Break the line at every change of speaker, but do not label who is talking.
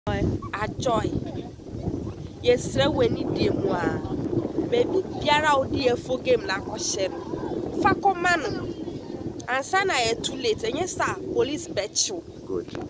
Ajoy. Yes, sir, when you dear moi. Baby, Piara, oh dear, for game like a shell. Fako man. And sana too late, and yes, sir, police bet you.
Good.